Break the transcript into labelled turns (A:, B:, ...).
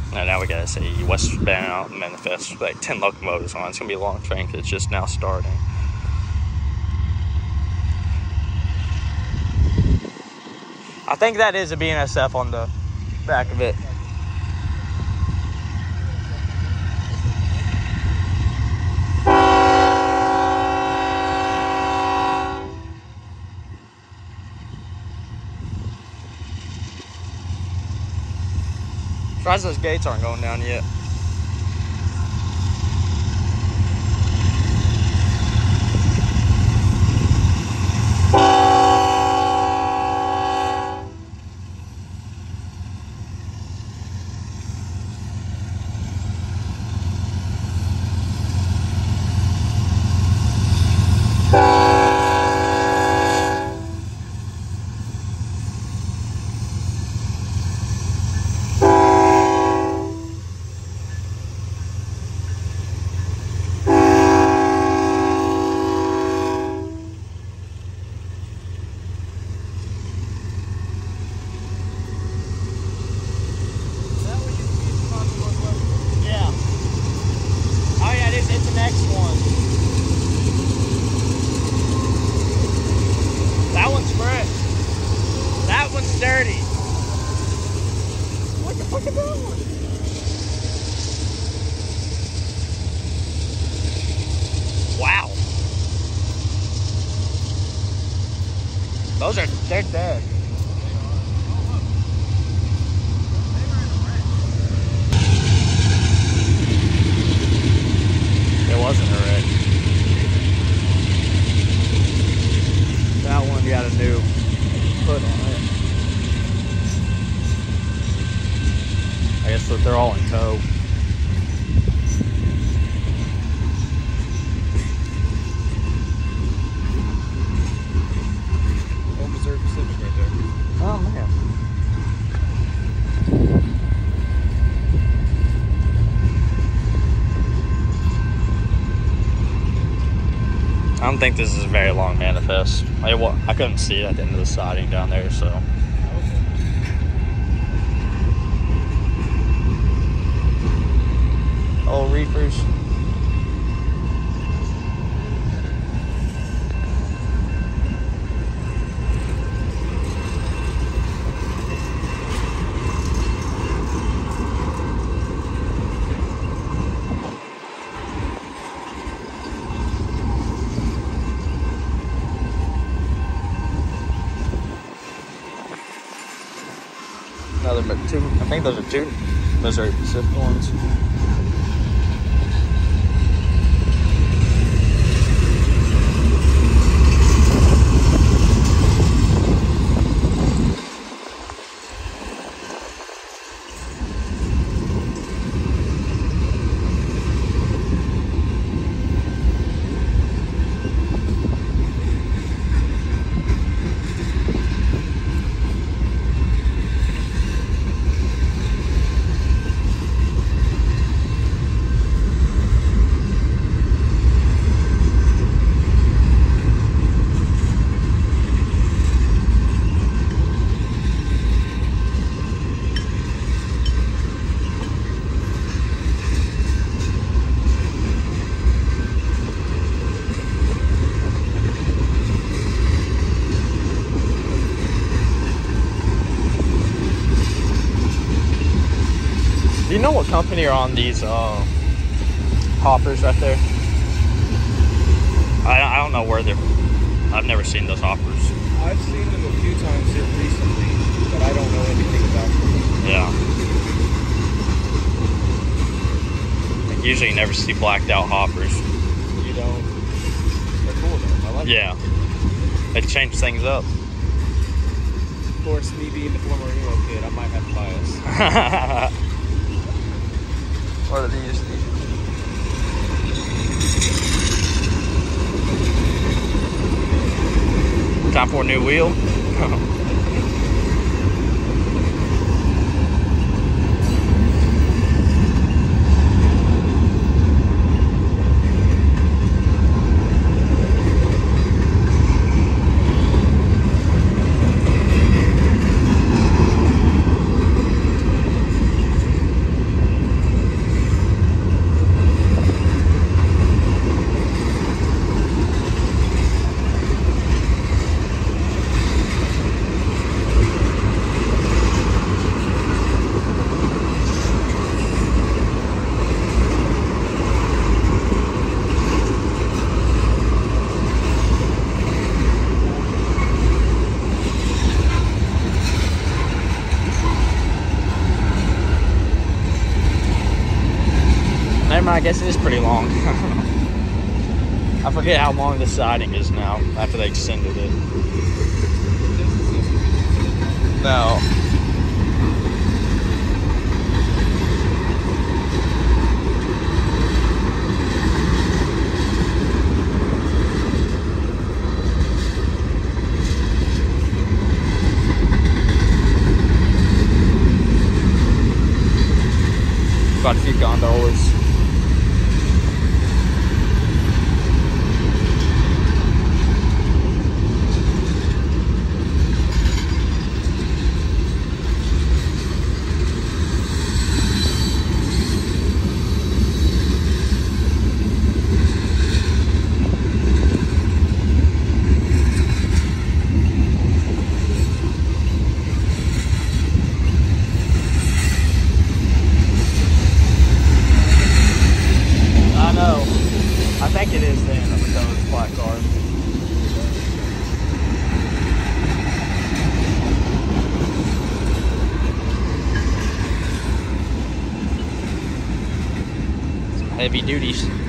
A: And now we gotta say westbound manifest with like 10 locomotives on. It's gonna be a long train because it's just now starting. I think that is a BNSF on the back of it. Surprised those gates aren't going down yet. Dirty. What the fuck is that one? Wow. They're dead. It wasn't a wreck. That one got a new hood on it. I guess that they're all in tow.
B: Old Missouri Pacific right there.
A: Oh man. I don't think this is a very long manifest. I couldn't see it at the end of the siding down there, so. Old reefers. Another two, I think those are two Missouri Pacific ones. Do you know what company are on these hoppers right there? I don't know where they're. I've never seen those hoppers.
B: I've seen them a few times here recently, but I don't know anything about them.
A: Yeah. Like usually you never see blacked out hoppers.
B: You don't. They're cool though. I like them.
A: Yeah. They change things up.
B: Of course, me being the former emo kid, I might have bias.
A: What are these? Time for a new wheel. never mind, I guess it is pretty long. I forget how long the siding is now after they extended it. No. Quite a few gondolas. I think it is then because it's black card. Heavy duties.